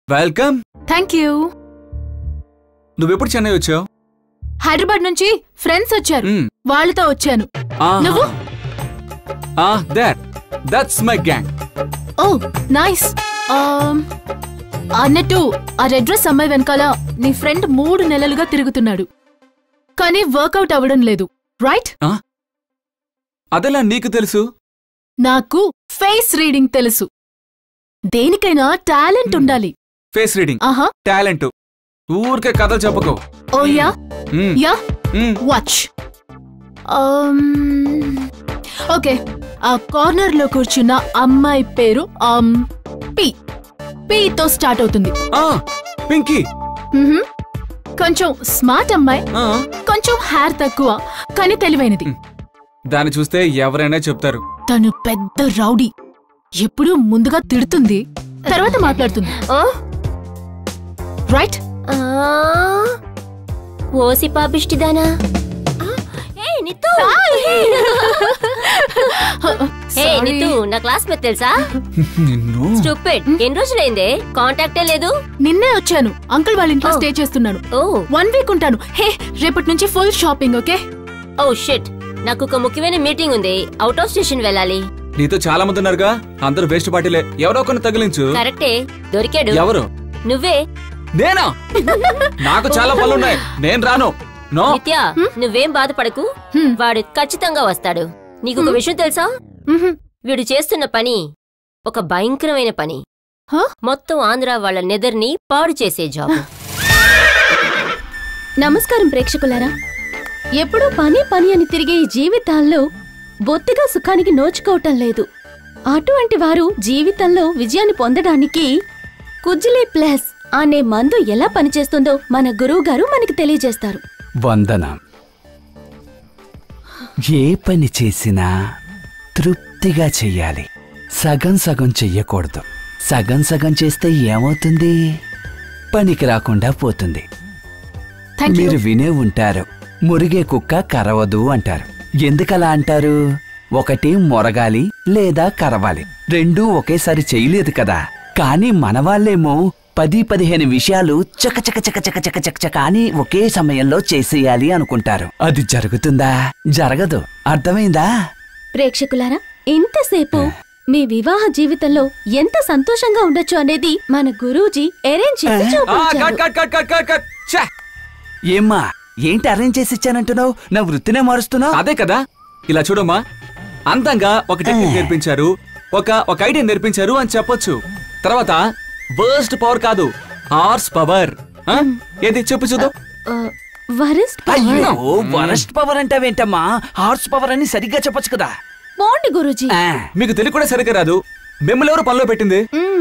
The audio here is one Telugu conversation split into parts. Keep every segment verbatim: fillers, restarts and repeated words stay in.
వెల్కమ్. Thank you. నువ్వెప్పుడు చెన్నై వచ్చావు? హైదరాబాద్ నుంచి ఫ్రెండ్స్ వచ్చారు, వాళ్ళతో వచ్చాను. నువ్వు? ఆ that that's my gang. Oh nice. అన్నట్టు ఆ రెడ్ డ్రెస్ అమ్మాయి వెనకాల నీ ఫ్రెండ్ మూడు నెలలుగా తిరుగుతున్నాడు, కానీ వర్కౌట్ అవ్వడం లేదు, రైట్? అదెలా నీకు తెలుసు? నాకు ఫేస్ రీడింగ్ తెలుసు. దేనికైనా టాలెంట్ ఉండాలి. ఫేస్ రీడింగ్, ఆహా, టాలెంట్. ఊరికే కథలు చెప్పకు. Oh yeah yeah watch. Okay, ఆ కార్నర్ లో కూర్చున్న అమ్మాయి పేరు పి. పీతో స్టార్ట్ అవుతుంది. పింకీ. కొంచెం స్మార్ట్ అమ్మాయి, కొంచెం హెయిర్ తక్కువ, కానీ తెలివైనది. దాన్ని చూస్తే ఎవరైనా చెప్తారు. తను పెద్ద రౌడీ, ఎప్పుడూ ముందుగా తిడుతుంది, తర్వాత మాట్లాడుతుంది, రైట్? ఓసి పాపిష్టిదానా? నా క్లాస్ మెట్ తెలుసా? స్టూపిడ్. ఎన్ని రోజులైందే కాంటాక్టే లేదు. నిన్నే వచ్చాను, అంకుల్ వాళ్ళ ఇంట్లో స్టే చేస్తున్నాను. వన్ వీక్ ఉంటాను. హే, రేపటి నుంచి full shopping. Okay? Oh shit, నాకు ఒక ముఖ్యమైన మీటింగ్ ఉంది, అవుట్ ఆఫ్ స్టేషన్ వెళ్ళాలి. నీతో చాలా మంది ఉన్నారుగా, అందరూ వేస్ట్ పార్టీలే. ఎవరో కొన్ని తగిలించు. కరెక్టే, దొరికాడు. ఎవరు? నువ్వే. నేనా? నాకు చాలా పనులున్నాయి, నేను రాను. నిత్య, నువ్వేం బాధపడకు, వాడు ఖచ్చితంగా వస్తాడు. నీకు ఒక విషయం తెలుసా? వీడు చేస్తున్న పని ఒక భయంకరమైన పని. మొత్తం ఆంధ్ర వాళ్ళ నెదర్ని పాడు చేసే జాబ్. నమస్కారం ప్రేక్షకులారా. ఎప్పుడూ పని పని అని తిరిగే ఈ జీవితాల్లో బొత్తిగా సుఖానికి నోచుకోవటం లేదు. అటువంటి వారు జీవితంలో విజయాన్ని పొందడానికి కుజ్లీ ప్లస్ అనే మందు ఎలా పనిచేస్తుందో మన గురువు గారు మనకి తెలియజేస్తారు. వందనం. ఏ పని చేసినా తృప్తిగా చెయ్యాలి, సగం సగం చెయ్యకూడదు. సగం సగం చేస్తే ఏమవుతుంది? పనికి రాకుండా పోతుంది. మీరు వినే ఉంటారు, మురిగే కుక్క కరవదు అంటారు. ఎందుకలా అంటారు? ఒకటి మొరగాలి లేదా కరవాలి, రెండూ ఒకేసారి చేయలేదు కదా. కానీ మనవాళ్ళేమో పది పదిహేను విషయాలు చక చక చక చక చక చక చక అని ఒకే సమయంలో చేసేయాలి అనుకుంటారు. అది జరుగుతుందా? జరగదు. అర్థమైందా? ప్రేక్షకులారా, ఇంతసేపు మీ వివాహ జీవితంలో ఎంత సంతోషంగా ఉండొచ్చు అనేది మన గురూజీ అరేంజ్ చేసి చూపించారు. ఏమ్మా, ఏంటి అరేంజ్ చేసి ఇచ్చానంటున్నావు? నా వృత్తినే మారుస్తున్నావు. అదే కదా. ఇలా చూడమ్మా, అందంగా ఒక టెక్నిక్ నేర్పించారు, ఒక ఒక ఐడియా నేర్పించారు అని చెప్పొచ్చు. తర్వాత వర్స్ట్ పవర్ కాదు, హార్స్ పవర్. ఏది చెప్పు చూద్దాం. వరస్ట్ పవర్ అంటావేంటమ్మా? హార్స్ పవర్ అని సరిగ్గా చెప్పొచ్చు కదా. బాగుంది గురూజీ. మీకు తెలియ కూడా సరిగ్గా రాదు. మిమ్మల్ని ఎవరు పనిలో పెట్టింది?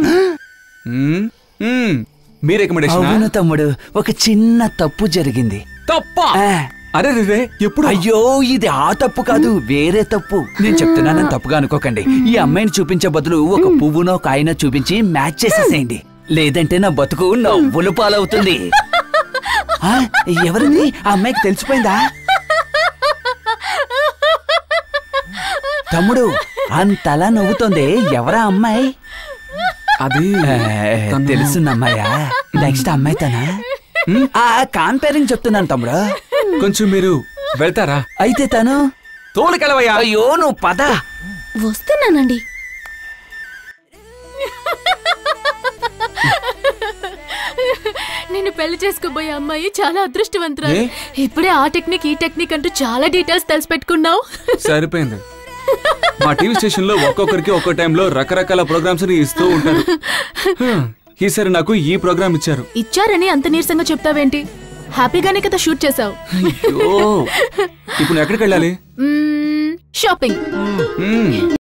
మీ రికమెండేషన్. అవును తమ్ముడు, ఒక చిన్న తప్పు జరిగింది. తప్ప? అరే రే, ఎప్పుడు? అయ్యో, ఇది ఆ తప్పు కాదు, వేరే తప్పు. నేను చెప్తున్నానని తప్పుగా అనుకోకండి. ఈ అమ్మాయిని చూపించే బదులు ఒక పువ్వునో కాయనో చూపించి మ్యాచ్ చేసేసేయండి, లేదంటే నా బతుకు నవ్వులు పాలవుతుంది. ఎవరిని? ఆ అమ్మాయికి తెలిసిపోయిందా? తమ్ముడు, అంతలా నవ్వుతోంది, ఎవరా అమ్మాయి? అది తెలుసున్నమ్మాయా? నెక్స్ట్ అమ్మాయి తనా? కాంపేరింగ్ చెప్తున్నాను తమ్ముడు. కొంచెం మీరు వెళ్తారా? అయితే తను తోలుకెళ్ళవయ్యా. అయ్యో, నువ్వు పద. వస్తున్నానండి. నేను పెళ్లి చేసుకోబోయే అమ్మాయి చాలా అదృష్టవంతురాలు. ఇప్పుడే ఆ టెక్నిక్ ఈ టెక్నిక్ అంటూ చాలా డీటెయిల్స్ తెలిసి పెట్టుకున్నావు. సరిపోయింది. మా టీవీ స్టేషన్ లో ఒక్కొక్కరికి ఒక్కో టైంలో రకరకాల ప్రోగ్రామ్స్ ఇస్తూ ఉంటారు. ఈసారి నాకు ఈ ప్రోగ్రామ్ ఇచ్చారు. ఇచ్చారని అంత నీరసంగా చెప్తావేంటి? హ్యాపీగానే కదా షూట్ చేసావు. ఇప్పుడు ఎక్కడికి వెళ్ళాలి? షాపింగ్.